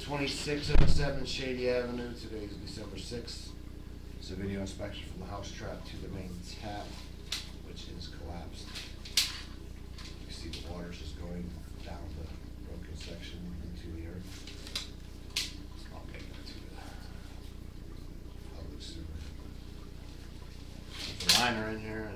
2607 Shady Avenue. Today is December 6th. It's a video inspection from the house trap to the main tap, which is collapsed. You see the water's just going down the broken section into the earth. I'll make that to the public sewer. Put the liner in here